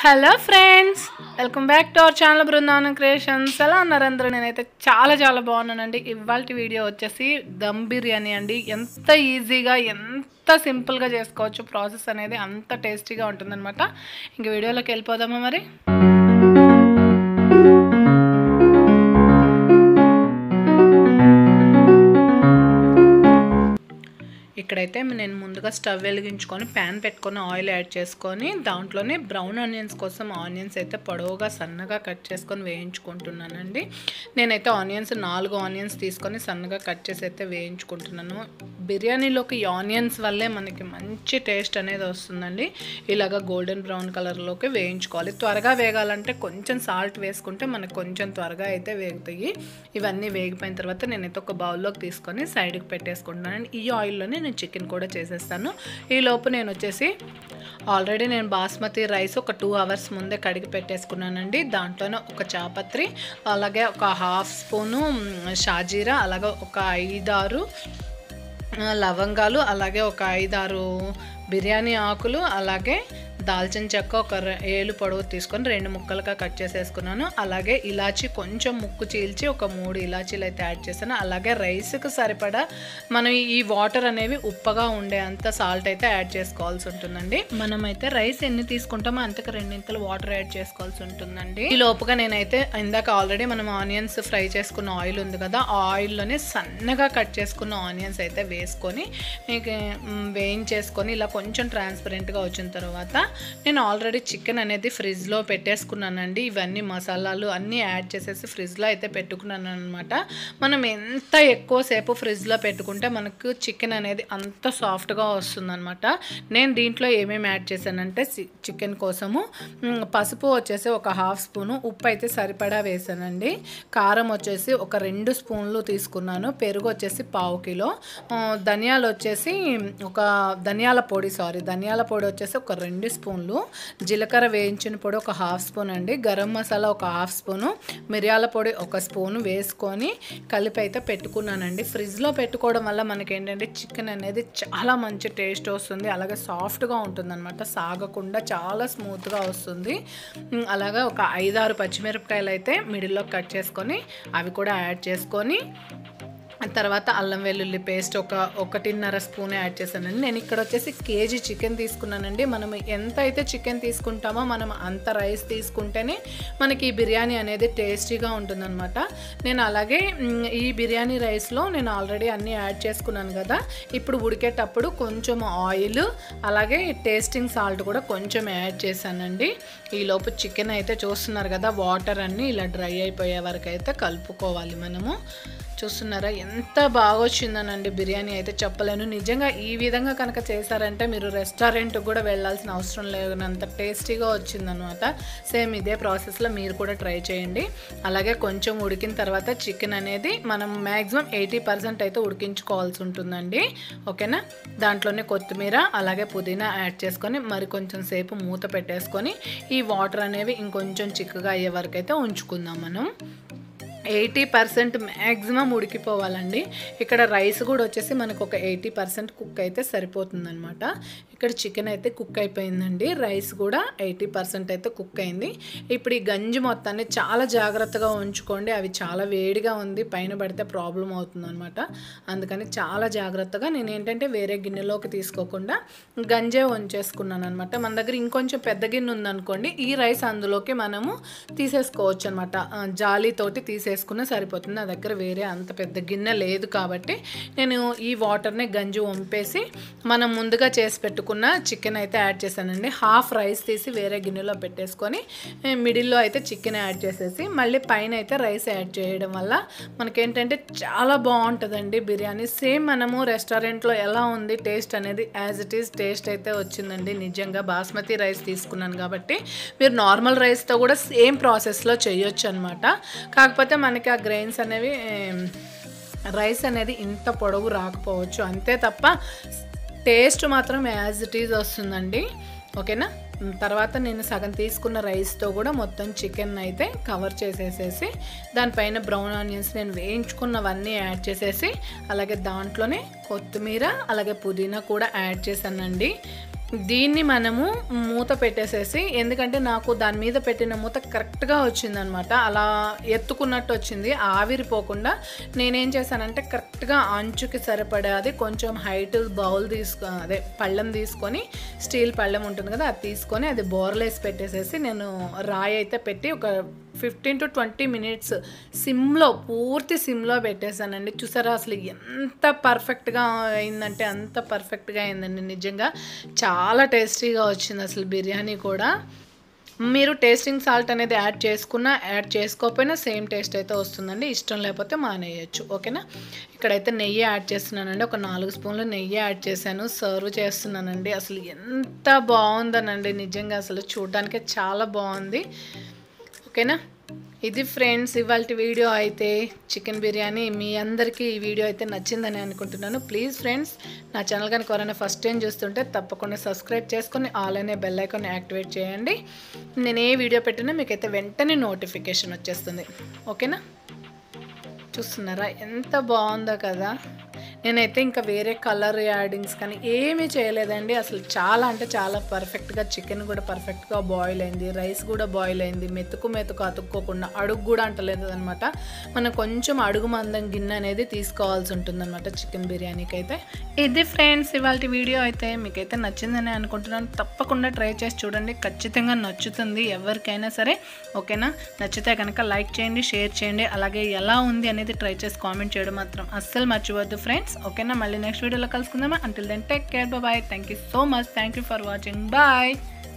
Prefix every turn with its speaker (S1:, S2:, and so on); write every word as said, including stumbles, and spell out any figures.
S1: Hello friends, welcome back to our channel Brindavanam creations. ఎలా ఉన్నారు అందరూ? నేనైతే చాలా చాలా బాగున్నానండి. ఇవాళ వీడియో వచ్చేసి దమ్ బిర్యానీ అండి. ఎంత ఈజీగా ఎంత సింపుల్గా చేసుకోవచ్చు, ప్రాసెస్ అనేది అంత టేస్టీగా ఉంటుందన్నమాట. ఇంక వీడియోలోకి వెళ్ళిపోదామా మరి. ఇక్కడైతే నేను ముందుగా స్టవ్ వెలిగించుకొని ప్యాన్ పెట్టుకొని ఆయిల్ యాడ్ చేసుకొని దాంట్లోనే బ్రౌన్ ఆనియన్స్ కోసం ఆనియన్స్ అయితే పొడవుగా సన్నగా కట్ చేసుకొని వేయించుకుంటున్నానండి. నేనైతే ఆనియన్స్ నాలుగు ఆనియన్స్ తీసుకొని సన్నగా కట్ చేసి అయితే వేయించుకుంటున్నాను. బిర్యానీలోకి ఆనియన్స్ వల్లే మనకి మంచి టేస్ట్ అనేది వస్తుందండి. ఇలాగ గోల్డెన్ బ్రౌన్ కలర్లోకి వేయించుకోవాలి. త్వరగా వేగాలంటే కొంచెం సాల్ట్ వేసుకుంటే మనకు కొంచెం త్వరగా అయితే వేగుతాయి. ఇవన్నీ వేగిపోయిన తర్వాత నేనైతే ఒక బౌల్లోకి తీసుకొని సైడ్కి పెట్టేసుకుంటున్నాను. ఈ ఆయిల్లోనే నేను చికెన్ కూడా చేసేస్తాను. ఈ లోపు నేను వచ్చేసి ఆల్రెడీ నేను బాస్మతి రైస్ ఒక టూ అవర్స్ ముందే కడిగి పెట్టేసుకున్నానండి. దాంట్లోనే ఒక చాపత్రి, అలాగే ఒక హాఫ్ స్పూను షాజీరా, అలాగే ఒక ఐదారు లవంగాలు, అలాగే ఒక ఐదారు బిర్యానీ ఆకులు, అలాగే దాల్చిన చెక్క ఒక ఏలు పొడవు తీసుకొని రెండు ముక్కలుగా కట్ చేసేసుకున్నాను. అలాగే ఇలాచీ కొంచెం ముక్కు చీల్చి ఒక మూడు ఇలాచీలు అయితే యాడ్ చేశాను. అలాగే రైస్కి సరిపడా మనం ఈ వాటర్ అనేవి ఉప్పగా ఉండే అంత సాల్ట్ అయితే యాడ్ చేసుకోవాల్సి ఉంటుందండి. మనమైతే రైస్ ఎన్ని తీసుకుంటామో అంతకు రెండింతలు వాటర్ యాడ్ చేసుకోవాల్సి ఉంటుందండి. ఈ లోపుగా నేనైతే ఇందాక ఆల్రెడీ మనం ఆనియన్స్ ఫ్రై చేసుకున్న ఆయిల్ ఉంది కదా, ఆ ఆయిల్లోనే సన్నగా కట్ చేసుకున్న ఆనియన్స్ అయితే వేసుకొని వేయించేసుకొని ఇలా కొంచెం ట్రాన్స్పరెంట్గా వచ్చిన తర్వాత నేను ఆల్రెడీ చికెన్ అనేది ఫ్రిడ్జ్లో పెట్టేసుకున్నానండి. ఇవన్నీ మసాలాలు అన్నీ యాడ్ చేసేసి ఫ్రిడ్జ్లో అయితే పెట్టుకున్నాను అనమాట. మనం ఎంత ఎక్కువసేపు ఫ్రిడ్జ్లో పెట్టుకుంటే మనకు చికెన్ అనేది అంత సాఫ్ట్గా వస్తుందన్నమాట. నేను దీంట్లో ఏమేమి యాడ్ చేశానంటే చికెన్ కోసము పసుపు వచ్చేసి ఒక హాఫ్ స్పూను, ఉప్పు అయితే సరిపడా వేసానండి. కారం వచ్చేసి ఒక రెండు స్పూన్లు తీసుకున్నాను, పెరుగు వచ్చేసి పావు కిలో, ధనియాలు వచ్చేసి ఒక ధనియాల పొడి సారీ ధనియాల పొడి వచ్చేసి ఒక రెండు స్పూన్లు, జీలకర్ర వేయించిన పొడి ఒక హాఫ్ స్పూన్ అండి, గరం మసాలా ఒక హాఫ్ స్పూను, మిరియాల పొడి ఒక స్పూను వేసుకొని కలిపి అయితే పెట్టుకున్నానండి. ఫ్రిడ్జ్లో పెట్టుకోవడం వల్ల మనకి ఏంటంటే చికెన్ అనేది చాలా మంచి టేస్ట్ వస్తుంది, అలాగే సాఫ్ట్గా ఉంటుంది అనమాట, సాగకుండా చాలా స్మూత్గా వస్తుంది. అలాగే ఒక ఐదారు పచ్చిమిరపకాయలు అయితే మిడిల్లో కట్ చేసుకొని అవి కూడా యాడ్ చేసుకొని తర్వాత అల్లం వెల్లుల్లి పేస్ట్ ఒక ఒకటిన్నర స్పూన్ యాడ్ చేశానండి. నేను ఇక్కడ వచ్చేసి కేజీ చికెన్ తీసుకున్నానండి. మనం ఎంత అయితే చికెన్ తీసుకుంటామో మనం అంత రైస్ తీసుకుంటేనే మనకి ఈ బిర్యానీ అనేది టేస్టీగా ఉంటుందన్నమాట. నేను అలాగే ఈ బిర్యానీ రైస్లో నేను ఆల్రెడీ అన్నీ యాడ్ చేసుకున్నాను కదా, ఇప్పుడు ఉడికేటప్పుడు కొంచెం ఆయిల్ అలాగే టేస్టింగ్ సాల్ట్ కూడా కొంచెం యాడ్ చేశానండి. ఈలోపు చికెన్ అయితే చూస్తున్నారు కదా, వాటర్ అన్నీ ఇలా డ్రై అయిపోయే వరకు అయితే కలుపుకోవాలి మనము. చూస్తున్నారా ఎంత బాగా వచ్చిందనండి బిర్యానీ అయితే చెప్పలేను. నిజంగా ఈ విధంగా కనుక చేశారంటే మీరు రెస్టారెంట్కి కూడా వెళ్ళాల్సిన అవసరం లేనంత టేస్టీగా వచ్చిందనమాట. సేమ్ ఇదే ప్రాసెస్లో మీరు కూడా ట్రై చేయండి. అలాగే కొంచెం ఉడికిన తర్వాత చికెన్ అనేది మనం మ్యాక్సిమం ఎయిటీ పర్సెంట్ అయితే ఉడికించుకోవాల్సి ఉంటుందండి. ఓకేనా, దాంట్లోనే కొత్తిమీర అలాగే పుదీనా యాడ్ చేసుకొని మరి కొంచెం సేపు మూత పెట్టేసుకొని ఈ వాటర్ అనేవి ఇంకొంచెం చిక్కగా అయ్యే వరకు అయితే ఉంచుకుందాం మనం. ఎయిటీ పర్సెంట్ మ్యాక్సిమం ఉడికిపోవాలండి. ఇక్కడ రైస్ కూడా వచ్చేసి మనకు ఒక ఎయిటీ పర్సెంట్ కుక్ అయితే సరిపోతుందనమాట. ఇక్కడ చికెన్ అయితే కుక్ అయిపోయిందండి, రైస్ కూడా ఎయిటీ పర్సెంట్ అయితే కుక్ అయింది. ఇప్పుడు ఈ గంజి మొత్తాన్ని చాలా జాగ్రత్తగా ఉంచుకోండి, అవి చాలా వేడిగా ఉంది, పైన పడితే ప్రాబ్లం అవుతుంది అనమాట. అందుకని చాలా జాగ్రత్తగా నేను ఏంటంటే వేరే గిన్నెలోకి తీసుకోకుండా గంజే ఉంచేసుకున్నాను అనమాట. మన దగ్గర ఇంకొంచెం పెద్ద గిన్నె ఉందనుకోండి, ఈ రైస్ అందులోకి మనము తీసేసుకోవచ్చు అనమాట, జాలీతోటి తీసే వేసుకున్నా సరిపోతుంది. నా దగ్గర వేరే అంత పెద్ద గిన్నె లేదు కాబట్టి నేను ఈ వాటర్ని గంజి వంపేసి మనం ముందుగా చేసి పెట్టుకున్న చికెన్ అయితే యాడ్ చేశానండి. హాఫ్ రైస్ తీసి వేరే గిన్నెలో పెట్టేసుకొని మిడిల్లో అయితే చికెన్ యాడ్ చేసేసి మళ్ళీ పైన అయితే రైస్ యాడ్ చేయడం వల్ల మనకేంటంటే చాలా బాగుంటుందండి బిర్యానీ. సేమ్ మనము రెస్టారెంట్లో ఎలా ఉంది టేస్ట్ అనేది యాజ్ ఇట్ ఈస్ టేస్ట్ అయితే వచ్చిందండి. నిజంగా బాస్మతి రైస్ తీసుకున్నాను కాబట్టి మీరు నార్మల్ రైస్తో కూడా సేమ్ ప్రాసెస్లో చేయొచ్చు అనమాట. కాకపోతే మనకి ఆ గ్రెయిన్స్ అనేవి రైస్ అనేది ఇంత పొడవు రాకపోవచ్చు, అంతే తప్ప టేస్ట్ మాత్రం యాజ్ ఇట్ ఈజ్ వస్తుందండి. ఓకేనా, తర్వాత నేను సగం తీసుకున్న రైస్తో కూడా మొత్తం చికెన్ అయితే కవర్ చేసేసేసి దానిపైన బ్రౌన్ ఆనియన్స్ నేను వేయించుకున్నవన్నీ యాడ్ చేసేసి అలాగే దాంట్లోనే కొత్తిమీర అలాగే పుదీనా కూడా యాడ్ చేశానండి. దీన్ని మనము మూత పెట్టేసేసి, ఎందుకంటే నాకు దాని మీద పెట్టిన మూత కరెక్ట్గా వచ్చిందనమాట, అలా ఎత్తుకున్నట్టు వచ్చింది ఆవిరిపోకుండా. నేనేం చేశానంటే కరెక్ట్గా అంచుకి సరిపడేది కొంచెం హైట్ బౌల్ తీసుకో అదే పళ్ళెం తీసుకొని, స్టీల్ పళ్ళెం ఉంటుంది కదా అది తీసుకొని అది బోర్లేసి పెట్టేసేసి నేను రాయి అయితే పెట్టి ఒక ఫిఫ్టీన్ టు ట్వంటీ మినిట్స్ సిమ్లో, పూర్తి సిమ్లో పెట్టేశానండి. చూసారా అసలు ఎంత పర్ఫెక్ట్గా అయిందంటే అంత పర్ఫెక్ట్గా అయిందండి. నిజంగా చాలా టేస్టీగా వచ్చింది అసలు బిర్యానీ కూడా. మీరు టేస్టింగ్ సాల్ట్ అనేది యాడ్ చేసుకున్నా యాడ్ చేసుకోకపోయినా సేమ్ టేస్ట్ అయితే వస్తుందండి. ఇష్టం లేకపోతే మానేయచ్చు, ఓకేనా. ఇక్కడైతే నెయ్యి యాడ్ చేస్తున్నానండి, ఒక నాలుగు స్పూన్లు నెయ్యి యాడ్ చేశాను, సర్వ్ చేస్తున్నానండి. అసలు ఎంత బాగుందనండి నిజంగా, అసలు చూడడానికే చాలా బాగుంది, ఓకేనా. ఇది ఫ్రెండ్స్ ఇవాళ వీడియో అయితే చికెన్ బిర్యానీ. మీ అందరికీ ఈ వీడియో అయితే నచ్చిందని అనుకుంటున్నాను. ప్లీజ్ ఫ్రెండ్స్ నా ఛానల్ కనుక ఎవరైనా ఫస్ట్ టైం చూస్తుంటే తప్పకుండా సబ్స్క్రైబ్ చేసుకొని ఆల్ అనే బెల్ ఐకాన్ యాక్టివేట్ చేయండి. నేను ఏ వీడియో పెట్టినా మీకైతే వెంటనే నోటిఫికేషన్ వచ్చేస్తుంది, ఓకేనా. చూస్తున్నారా ఎంత బాగుందో కదా. నేనైతే ఇంకా వేరే కలర్ యాడింగ్స్ కానీ ఏమీ చేయలేదండి. అసలు చాలా అంటే చాలా పర్ఫెక్ట్గా చికెన్ కూడా పర్ఫెక్ట్గా బాయిల్ అయింది, రైస్ కూడా బాయిల్ అయింది, మెతుకు మెతుకు అతుక్కోకుండా, అడుగు కూడా అంటలేదు అనమాట. మనం కొంచెం అడుగు మందం గిన్నె అనేది తీసుకోవాల్సి ఉంటుందన్నమాట చికెన్ బిర్యానీకి అయితే. ఇది ఫ్రెండ్స్ ఇవాళ వీడియో అయితే మీకైతే నచ్చిందని అనుకుంటున్నాను. తప్పకుండా ట్రై చేసి చూడండి, ఖచ్చితంగా నచ్చుతుంది ఎవరికైనా సరే, ఓకేనా. నచ్చితే కనుక లైక్ చేయండి, షేర్ చేయండి, అలాగే ఎలా ఉంది అనేది ట్రై చేసి కామెంట్ చేయడం మాత్రం అస్సలు మర్చిపోవద్దు ఫ్రెండ్స్, ఓకేనా. మళ్ళీ నెక్స్ట్ వీడియోలో కలుసుకుందామా. Until then take care, bye. Thank you so much, thank you for watching, bye.